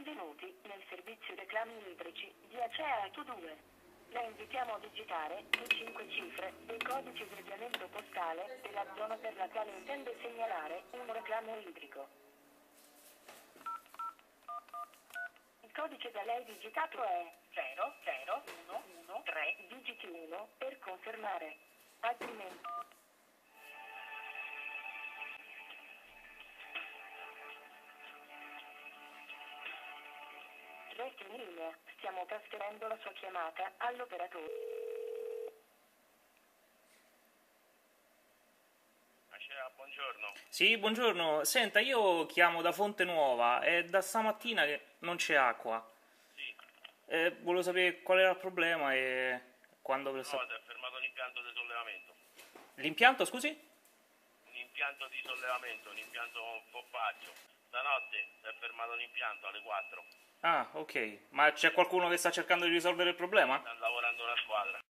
Benvenuti nel servizio reclami idrici di Acea Q2. La invitiamo a digitare le 5 cifre del codice di avviamento postale della zona per la quale intende segnalare un reclamo idrico. Il codice da lei digitato è 00113, digiti 1 per confermare. Altrimenti... Resti in linea, stiamo trasferendo la sua chiamata all'operatore. Buongiorno. Sì, buongiorno. Senta, io chiamo da Fonte Nuova e da stamattina che non c'è acqua. Sì. Volevo sapere qual era il problema e quando... No, si è fermato l'impianto di sollevamento. L'impianto, scusi? Un impianto di sollevamento, un impianto poppaggio. Stanotte si è fermato l'impianto alle 4. Ah, ok. Ma c'è qualcuno che sta cercando di risolvere il problema? Sta lavorando una squadra.